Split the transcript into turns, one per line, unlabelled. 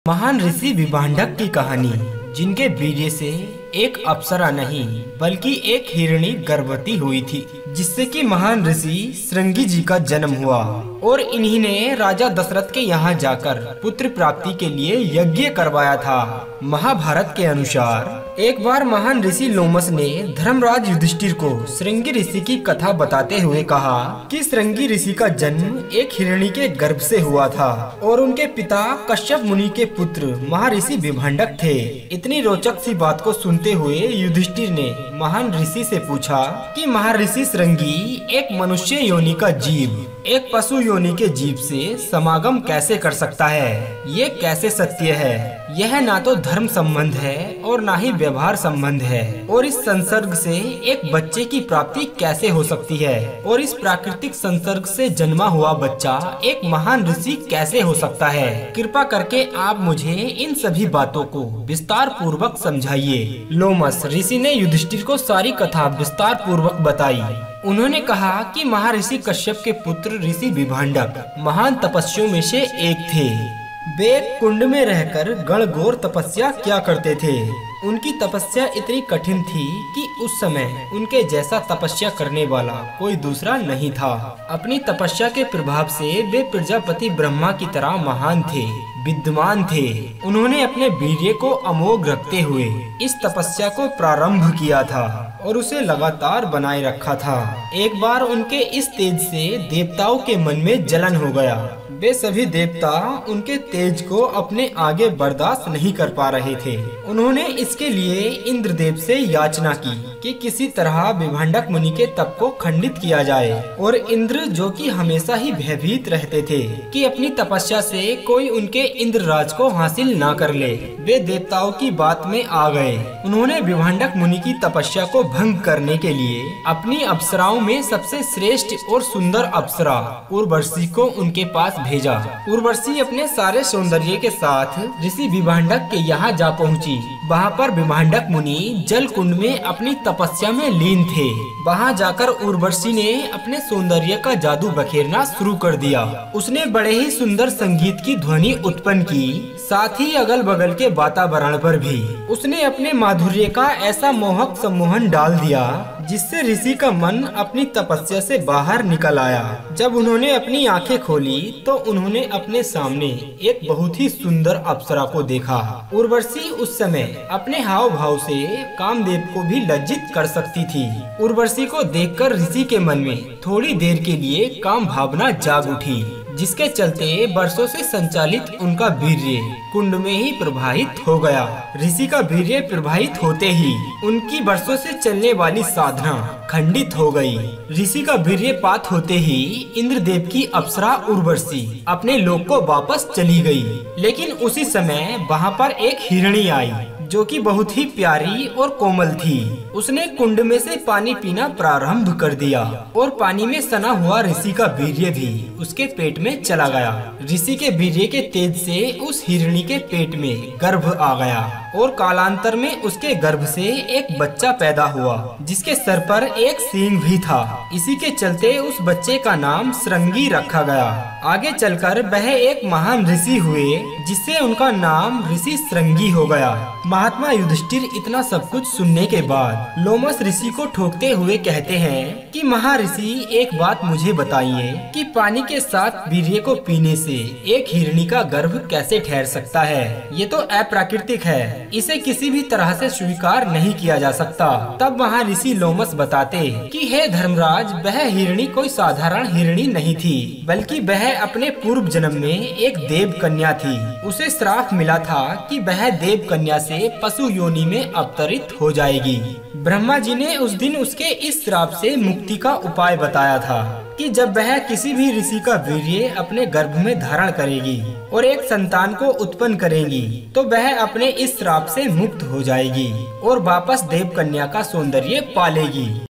महान ऋषि विभांडक की कहानी, जिनके वीर्य से एक अप्सरा नहीं बल्कि एक हिरणी गर्भवती हुई थी, जिससे कि महान ऋषि श्रृंगी जी का जन्म हुआ और इन्हीं ने राजा दशरथ के यहाँ जाकर पुत्र प्राप्ति के लिए यज्ञ करवाया था। महाभारत के अनुसार एक बार महान ऋषि लोमस ने धर्मराज युधिष्ठिर को श्रृंगी ऋषि की कथा बताते हुए कहा कि श्रृंगी ऋषि का जन्म एक हिरणी के गर्भ से हुआ था और उनके पिता कश्यप मुनि के पुत्र महर्षि विभांडक थे। इतनी रोचक सी बात को सुनते हुए युधिष्ठिर ने महान ऋषि से पूछा कि महर्षि श्रृंगी एक मनुष्य योनि का जीव एक पशु योनि के जीव से समागम कैसे कर सकता है? ये कैसे सत्य है? यह ना तो धर्म संबंध है और ना ही व्यवहार संबंध है। और इस संसर्ग से एक बच्चे की प्राप्ति कैसे हो सकती है? और इस प्राकृतिक संसर्ग से जन्मा हुआ बच्चा एक महान ऋषि कैसे हो सकता है? कृपा करके आप मुझे इन सभी बातों को विस्तार पूर्वक समझाइए। लोमस ऋषि ने युधिष्ठिर को सारी कथा विस्तार पूर्वक बताई। उन्होंने कहा कि महर्षि कश्यप के पुत्र ऋषि विभांडक महान तपस्वियों में से एक थे। वे एक कुंड में रहकर गणघोर तपस्या किया करते थे। उनकी तपस्या इतनी कठिन थी कि उस समय उनके जैसा तपस्या करने वाला कोई दूसरा नहीं था। अपनी तपस्या के प्रभाव से वे प्रजापति ब्रह्मा की तरह महान थे, विद्वान थे। उन्होंने अपने वीर्य को अमोघ रखते हुए इस तपस्या को प्रारंभ किया था और उसे लगातार बनाए रखा था। एक बार उनके इस तेज से देवताओं के मन में जलन हो गया। वे सभी देवता उनके तेज को अपने आगे बर्दाश्त नहीं कर पा रहे थे। उन्होंने इसके लिए इंद्रदेव से याचना की कि किसी तरह विभांडक मुनि के तप को खंडित किया जाए। और इंद्र, जो कि हमेशा ही भयभीत रहते थे कि अपनी तपस्या से कोई उनके इंद्रराज को हासिल ना कर ले, वे देवताओं की बात में आ गए। उन्होंने विभांडक मुनि की तपस्या को भंग करने के लिए अपनी अप्सराओं में सबसे श्रेष्ठ और सुंदर अप्सरा उर्वशी को उनके पास भेजा। उर्वशी अपने सारे सौंदर्य के साथ ऋषि विभांडक के यहाँ जा पहुँची। वहाँ पर विभांडक मुनि जल कुंड में अपनी तपस्या में लीन थे। वहाँ जाकर उर्वशी ने अपने सौंदर्य का जादू बखेरना शुरू कर दिया। उसने बड़े ही सुंदर संगीत की ध्वनि उत्पन्न की, साथ ही अगल बगल के वातावरण पर भी उसने अपने माधुर्य का ऐसा मोहक सम्मोहन डाल दिया जिससे ऋषि का मन अपनी तपस्या से बाहर निकल आया। जब उन्होंने अपनी आंखें खोली तो उन्होंने अपने सामने एक बहुत ही सुंदर अप्सरा को देखा। उर्वशी उस समय अपने हाव भाव से कामदेव को भी लज्जित कर सकती थी। उर्वशी को देखकर ऋषि के मन में थोड़ी देर के लिए काम भावना जाग उठी, जिसके चलते वर्षों से संचालित उनका वीर्य कुंड में ही प्रवाहित हो गया। ऋषि का वीर्य प्रवाहित होते ही उनकी वर्षों से चलने वाली साधना खंडित हो गई। ऋषि का वीर्यपात होते ही इंद्रदेव की अप्सरा उर्वशी अपने लोक को वापस चली गई। लेकिन उसी समय वहाँ पर एक हिरणी आई जो कि बहुत ही प्यारी और कोमल थी। उसने कुंड में से पानी पीना प्रारंभ कर दिया और पानी में सना हुआ ऋषि का वीर्य भी उसके पेट में चला गया। ऋषि के वीर्य के तेज से उस हिरणी के पेट में गर्भ आ गया और कालांतर में उसके गर्भ से एक बच्चा पैदा हुआ जिसके सर पर एक सींग भी था। इसी के चलते उस बच्चे का नाम श्रृंगी रखा गया। आगे चलकर वह एक महान ऋषि हुए जिससे उनका नाम ऋषि श्रृंगी हो गया। महात्मा युधिष्ठिर इतना सब कुछ सुनने के बाद लोमस ऋषि को ठोकते हुए कहते हैं कि महर्षि, एक बात मुझे बताइए कि पानी के साथ वीर्य को पीने से एक हिरणी का गर्भ कैसे ठहर सकता है? ये तो अप्राकृतिक है, इसे किसी भी तरह से स्वीकार नहीं किया जा सकता। तब वहाँ ऋषि लोमस बताते कि हे धर्मराज, वह हिरणी कोई साधारण हिरणी नहीं थी, बल्कि वह अपने पूर्व जन्म में एक देव कन्या थी। उसे श्राप मिला था कि वह देव कन्या से पशु योनि में अवतरित हो जाएगी। ब्रह्मा जी ने उस दिन उसके इस श्राप से मुक्ति का उपाय बताया था कि जब वह किसी भी ऋषि का वीर्य अपने गर्भ में धारण करेगी और एक संतान को उत्पन्न करेगी तो वह अपने इस श्राप से मुक्त हो जाएगी और वापस देव कन्या का सौंदर्य पालेगी।